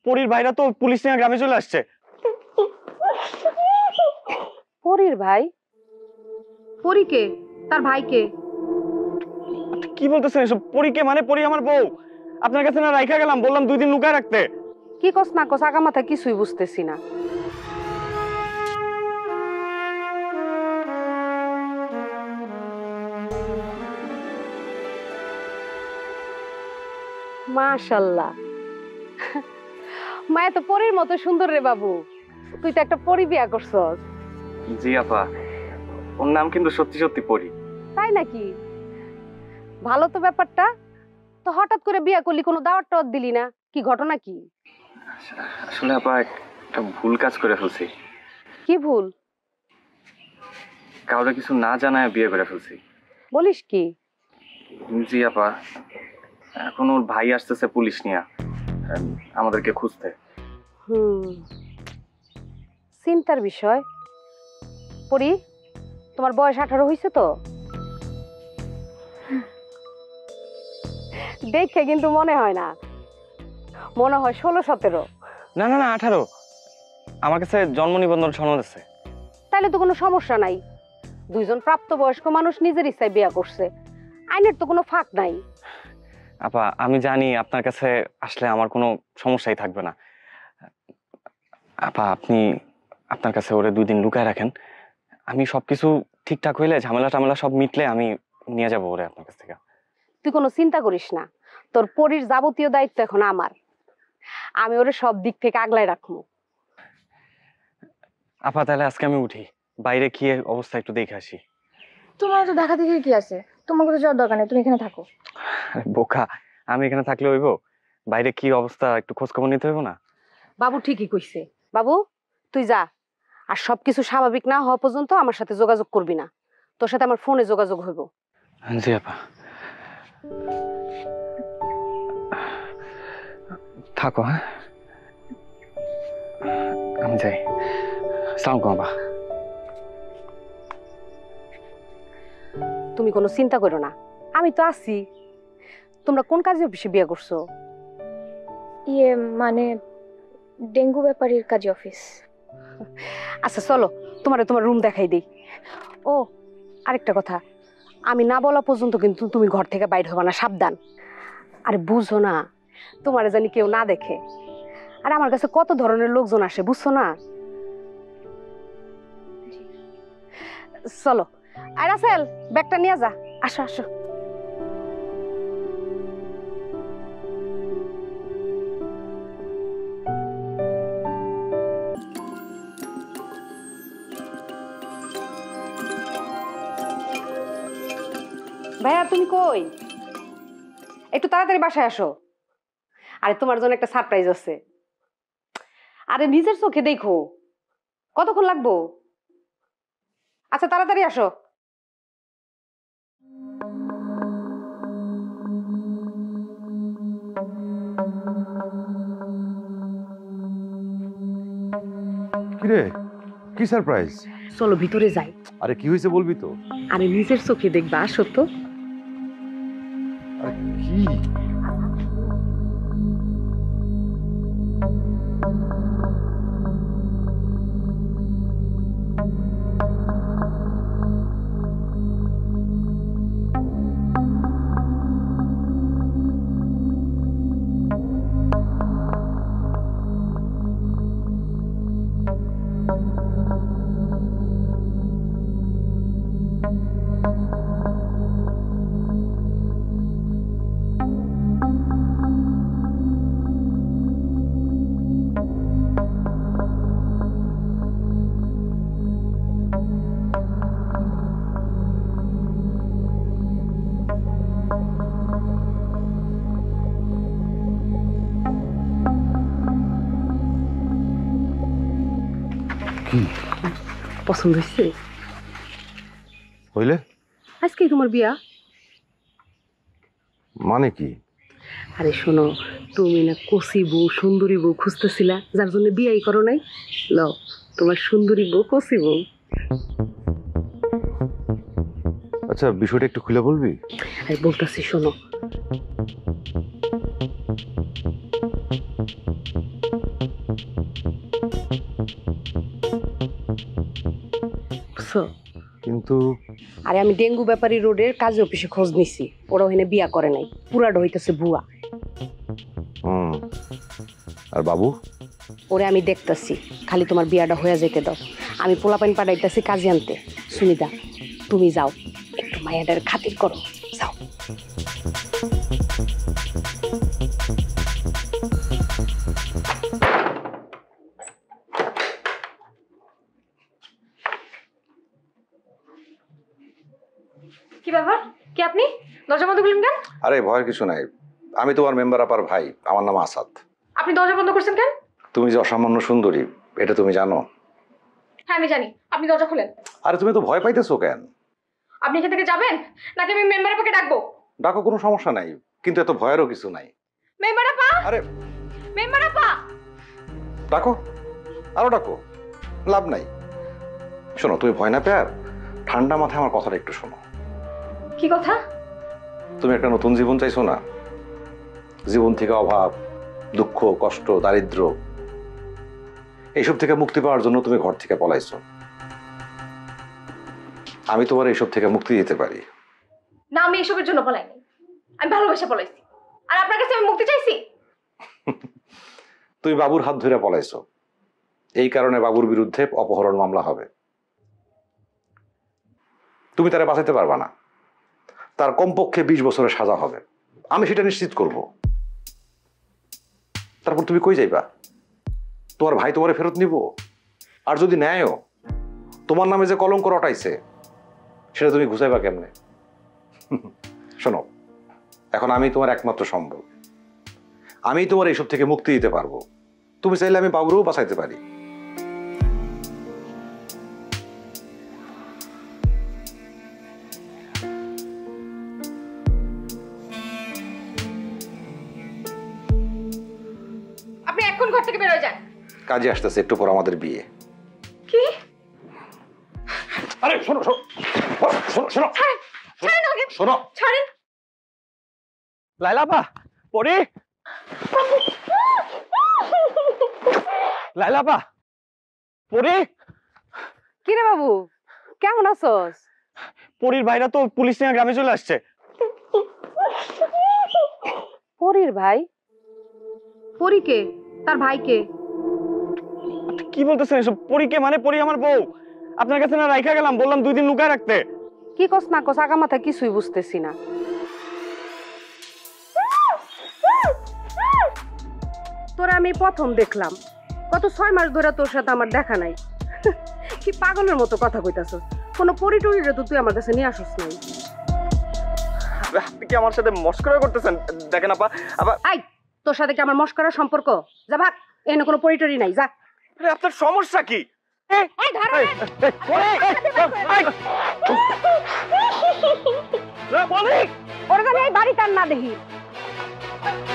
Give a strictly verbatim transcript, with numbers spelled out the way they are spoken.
পরীর ভাইরা তো পুলিশ নিয়ে গ্রামে চলে আসছে। পরীর ভাই? পরী কে? তার ভাই কে? কি বলতেছেন এসব? পরী কে মানে? পরী আমার বউ। আপনার কাছে না রাইখা গেলাম, বললাম দুই দিন লুকায় রাখতে। কি কস না কস আগা মাথা কিছুই বুঝতেছি না। মাশাআল্লাহ, মায়া তো পরীর মতো সুন্দর রে বাবু। তুই তো একটা পরী বিয়া করছস। জি আপা, ওর নাম কিন্তু সত্যি সত্যি পরী। তাই নাকি? ভালো তো ব্যাপারটা। তো হঠাৎ করে বিয়া করলি, কোনো দাওয়াত টাওয়াত দিলি না? কি ঘটনা কি? আসলে আপা একটা ভুল কাজ করে ফেলছি। কি ভুল? কাউরে কিছু না জানায় বিয়ে করে ফেলছি। বলিস কি? জি আপা, এখন ওর ভাই আসতেছে পুলিশ নিয়ে আমাদেরকে খুঁজতে। হুম, চিন্তার বিষয়। পরি, তোমার বয়স আঠারো হয়েছে তো? দেখে কিন্তু মনে হয় না, মনে হয় ষোলো সতেরো। না না না, আঠারো। আমার কাছে জন্ম নিবন্ধন সনদ আছে। তাইলে তো কোনো সমস্যা নাই। দুইজন প্রাপ্তবয়স্ক মানুষ নিজের ইচ্ছায় বিয়া করছে, আইনের তো কোনো ফাঁক নাই। আপা আমি জানি আপনার কাছে আসলে আমার কোনো সমস্যাই থাকবে না। আপা আপনি আপনার কাছে ওরে দুই দিন লুকায় রাখেন। আমি সবকিছু ঠিকঠাক হইলে, ঝামেলা টামেলা সব মিটলে আমি নিয়ে যাবো ওরে আপনার কাছ থেকে। তুই কোনো চিন্তা করিস না, তোর পরীর যাবতীয় দায়িত্ব এখন আমার। আমি ওরে সব দিক থেকে আগলায় রাখবো। আপা তাহলে আজকে আমি উঠি, বাইরে কি অবস্থা একটু দেখে আসি। তোমার তো দেখা দেখি কি আছে, তোমার কোথাও যাওয়ার দরকার নেই, তুমি এখানে থাকো। বোকা, আমি এখানে থাকলে হইব? বাইরে কি অবস্থা একটু খোঁজ খবর নিতে হইব না? বাবু ঠিকই কইছে। বাবু তুই যা, আর সবকিছু স্বাভাবিক না হওয়া পর্যন্ত আমার সাথে যোগাযোগ করবি না। তোর সাথে আমার ফোনে যোগাযোগ হইব। জি আপা, থাকো। হ্যাঁ আমি যাই। আসসালামু আলাইকুম আপা। তুমি কোনো চিন্তা করো না, আমি তো আছি। তোমরা কোন কাজে অফিসে বিয়ে করছো? ইয়ে মানে ডেঙ্গু ব্যাপারীর কাজী অফিস। আচ্ছা চলো, তোমারে তোমার রুম দেখাই দিই। ও আরেকটা কথা, আমি না বলা পর্যন্ত কিন্তু তুমি ঘর থেকে বাইর হবা না, সাবধান। আরে বুঝো না, তোমারে জানি কেউ না দেখে। আর আমার কাছে কত ধরনের লোকজন আসে, বুঝছো না? চলো। আর রাসেল, ব্যাগটা নিয়ে যা। আসো আসো। ভাইয়া তুমি কই? একটু তাড়াতাড়ি বাসায় আসো। আরে তোমার জন্য একটা সারপ্রাইজ আছে। আরে নিজের চোখে দেখো, কতক্ষণ লাগবো? আচ্ছা তাড়াতাড়ি আসো। কিরে, কি সারপ্রাইজ? চলো ভিতরে যাই। আরে কি হয়েছে বলবি তো? আরে নিজের চোখে দেখবা, আসো তো। আরে কি? পছন্দ হয়েছে? হইলে আজকেই তোমার বিয়া। মানে কি? আরে শোনো, তুমি না কচি বউ সুন্দরী বউ খুঁজতেছিলা, যার জন্য বিয়াই করো নাই। লও তোমার সুন্দরী বউ, কচি বউ। আচ্ছা বিষয়টা একটু খুলে বলবি? আরে বলতেছি শোনো। বুঝছো? কিন্তু আরে আমি ডেঙ্গু ব্যাপারী রোডের কাজী অফিসে খোঁজ নিছি, ওরা ওখানে বিয়া করে নাই, পুরাটা হইতেছে ভুয়া। হুম, আর বাবু? ওরে আমি দেখতেছি, খালি তোমার বিয়াটা হয়ে যেতে দাও। আমি পোলাপাইন পাঠাইতেছি কাজে আনতে। সুনিতা, তুমি যাও, একটু মায়াটার খাতির করো, যাও। কি ব্যাপার? কি আপনি দরজা বন্ধ করলেন কেন? আরে ভয়ের কিছু নাই, আমি তোমার মেম্বার আপার ভাই, আমার নাম আসাদ। আপনি দরজা বন্ধ করছেন কেন? তুমি যে অসামান্য সুন্দরী এটা তুমি জানো? হ্যাঁ আমি জানি। আপনি দরজা খুলেন। আরে তুমি তো ভয় পাইতেছো কেন? আপনি এখান থেকে যাবেন নাকি আমি মেম্বার আপাকে ডাকবো? ডাকো, কোনো সমস্যা নাই, কিন্তু এত ভয়েরও কিছু নাই। মেম্বার আপা, আরে মেম্বার আপা, ডাকো, আরো ডাকো, লাভ নাই। শোনো, তুমি ভয় না পেয়ে ঠান্ডা মাথায় আমার কথাটা একটু শোনো। কি কথা? তুমি একটা নতুন জীবন চাইছো না? জীবন থেকে অভাব, দুঃখ, কষ্ট, দারিদ্র এইসব থেকে মুক্তি পাওয়ার জন্য তুমি ঘর থেকে পলাইছো। আমি তোমার এইসব থেকে মুক্তি দিতে পারি। না, আমি এসবের জন্য পলাইনি, আমি ভালোবাসা পলাইছি। আর আপনার কাছে আমি মুক্তি চাইছি? তুমি বাবুর হাত ধরে পলাইছো, এই কারণে বাবুর বিরুদ্ধে অপহরণ মামলা হবে। তুমি তারা বাঁচাতে পারবা না, তার কমপক্ষে বিশ বছরের সাজা হবে, আমি সেটা নিশ্চিত করব। তারপর তুমি কই যাইবা? তোমার ভাই তোমারে ফেরত নিব? আর যদি নেয়ও, তোমার নামে যে কলঙ্ক রটাইছে সেটা তুমি ঘুষাইবা কেমনে? শোনো, এখন আমি তোমার একমাত্র সম্বল, আমি তোমার এইসব থেকে মুক্তি দিতে পারবো। তুমি চাইলে আমি বাবুরও বাঁচাইতে পারি। আপনি এখন ঘর থেকে বের হয়ে যান। কাজে আসতেছে, একটু পর আমাদের বিয়ে। কি? আরে শোনো শোনো শোনো শোনো ছাড়েন, ছাড়েন আমাকে, শোনো। ছাড়েন। লাইলা আপা, পরি, লাইলা আপা, পরি। কি রে বাবু, কেমন আছোস? পরির ভাইরা তো পুলিশ নিয়ে গ্রামে চলে আসছে। পরির ভাই? পরিকে? তার ভাইকে? কি বলতেছেন এসব? পরিকে মানে? পরি আমার বউ। আপনার কাছে না রাইখা গেলাম, বললাম দুই দিন লুকায় রাখতে। কি কস না কস, আগা মাথা কিছুই বুঝতেছি না। তোরা আমি প্রথম দেখলাম, কত ছয় মাস ধরে তোর সাথে আমার দেখা নাই। কি পাগলের মতো কথা কইতাছস? কোনো পরিটুরিরে তো তুই আমার কাছে নিয়ে আসস নাই। আপনি কি আমার সাথে মস্করা করতেছেন? দেখেন আপা, আপা। আই, তোর সাথে কি আমার মস্করার সম্পর্ক? যা ভাগ, এখানে কোনো পরিটরি নাই, যা। আরে আপনার সমস্যা কি? এই ধরো, ওর জানি এই বাড়ি কার না দেখি।